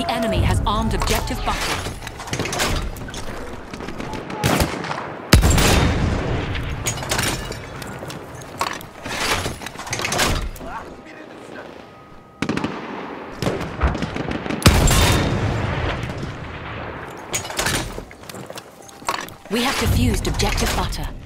enemy has armed objective butter. We have defused objective butter.